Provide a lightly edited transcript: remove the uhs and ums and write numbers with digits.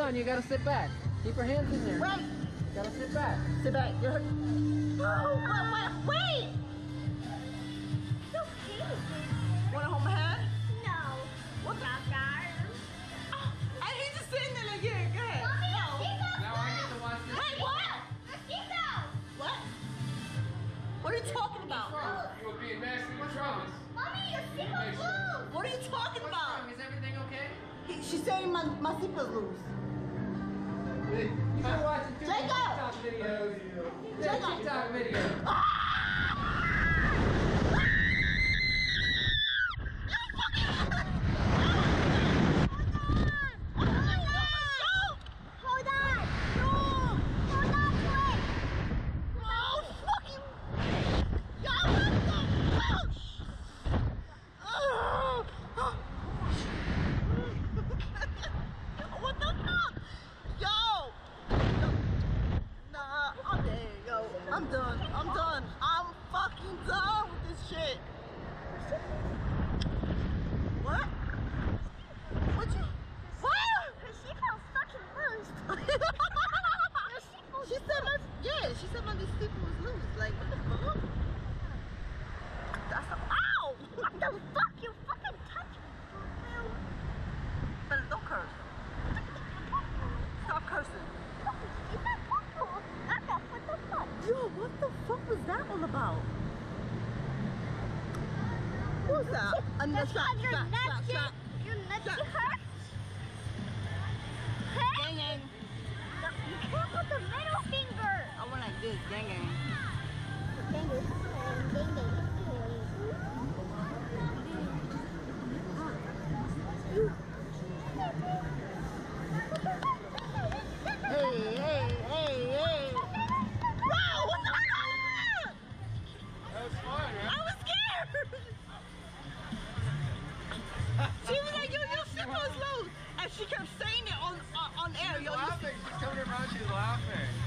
on, you gotta sit back. Keep your hands in there. Wait. You gotta sit back. Sit back. Oh, wait. Wanna hold my hand? No. What the? Oh, and he's just sitting there like, yeah, go ahead. Mommy, No. Now I get to watch this. Wait, what? What? What are you talking about? You were being nasty to Travis. Mommy, your seatbelt's loose. What are you talking What's about? wrong? Is everything okay? She's saying my seatbelt's loose. You've been watching too many Jacob! TikTok videos. Jacob! TikTok videos. I'm done. I'm fucking done with this shit. What? What you? What? Her seatbelt's fucking loose. She said my, yeah, she said my seatbelt was loose. Like, what the fuck? That's a, ow! What the fuck? You fucking touched me. But don't curse. Stop cursing. Yo, what the fuck was that all about? What's that? That's because your nuts hurt. Hey? Gang gang. You can't put the middle finger. I went like this, gang gang. Hey. Bro, what the fuck? That was fun, right? I was scared. She was like, yo, your seatbelt's loose. And she kept saying it on air. She's laughing. She's coming around. She's laughing.